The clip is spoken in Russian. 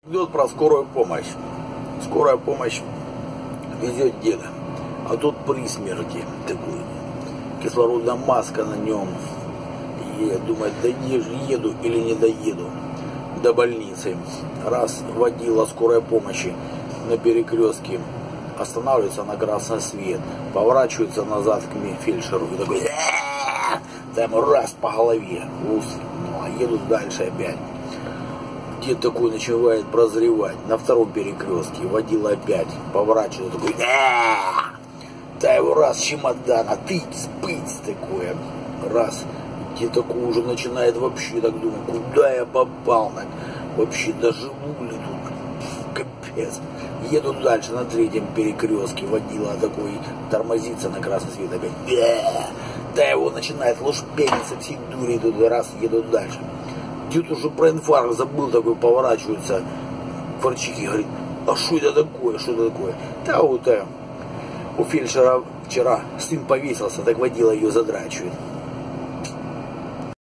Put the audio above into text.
Идет про скорую помощь. Скорая помощь везет деда. А тут при смерти такой. Кислородная маска на нем. И думает, доеду или не доеду до больницы. Раз водила скорой помощи на перекрестке останавливается на красный свет, поворачивается назад к фельдшеру и такой, там раз по голове. Ну, а едут дальше опять. Дед такой начинает прозревать на втором перекрестке. Водила опять поворачивается такой, да его раз чемодана, тыц-пыц такое. Раз. Дед такой уже начинает вообще так думать, куда я попал, так, вообще доживу ли тут, капец. Едут дальше на третьем перекрестке, водила такой, тормозится на красный свет опять, да его начинает лошпениться всей дури, тут раз, едут дальше. Дед уже про инфаркт забыл, такой поворачивается к врачике, говорит, а что это такое, что это такое? Да вот у фельдшера вчера сын повесился, так водила ее задрачивает.